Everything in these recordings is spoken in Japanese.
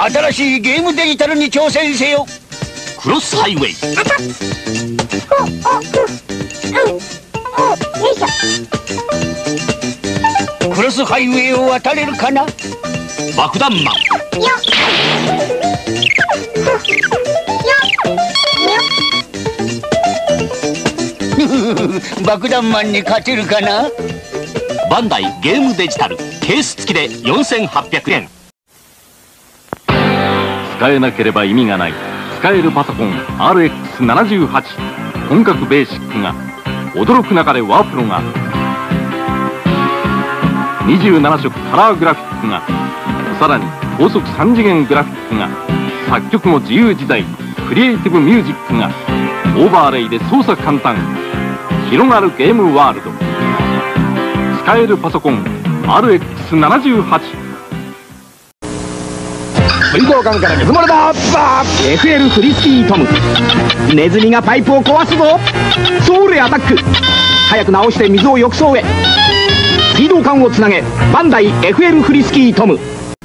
新しいゲームデジタルに挑戦せよ。 クロスハイウェイ。 クロスハイウェイを渡れるかな。 爆弾マン。 爆弾マンに勝てるかな。 バンダイゲームデジタルケース付きで4800円。 使えなければ意味がない。使えるパソコン RX78 本格ベーシックが驚く中でワープロが27色カラーグラフィックがさらに高速3次元グラフィックが作曲も自由自在クリエイティブミュージックがオーバーレイで操作簡単広がるゲームワールド。使えるパソコン RX78。 水道管から水漏れだ。バー FL フリスキートム。ネズミがパイプを壊すぞ。ソウルへアタック。早く直して水を浴槽へ。水道管をつなげバンダイ FL フリスキートム。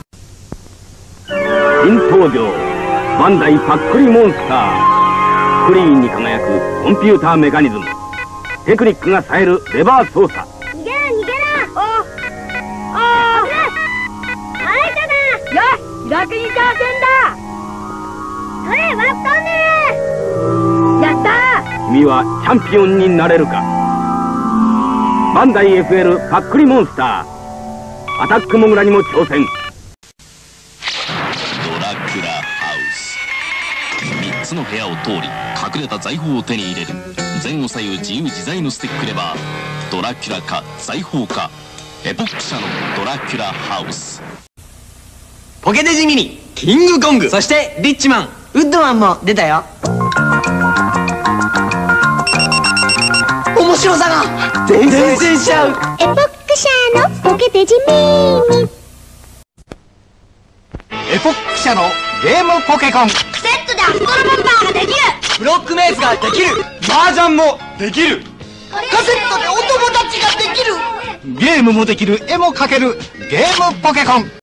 新登場バンダイパックリモンスター。クリーンに輝くコンピューターメカニズム。テクニックが冴えるレバー操作。 逃げろ逃げろ。あれだな。よし楽に挑戦だ。それ割ったね。やったー。 君はチャンピオンになれるか。バンダイ FL パックリモンスター。アタックモグラにも挑戦。 ドラキュラハウス。3つの部屋を通り隠れた財宝を手に入れる。前後左右自由自在のスティックレバー。ドラキュラか財宝か。エポック社のドラキュラハウス。 ポケデジミニ、キングコング、そしてリッチマン、ウッドマンも出たよ。面白さが全然しちゃう。 エポック社のポケデジミニ。 エポック社のゲームポケコン。 セットでアストロボンバーができる。 ブロックメイズができる。麻雀もできる。 カセットでお友達ができる。 ゲームもできる、絵も描けるゲームポケコン。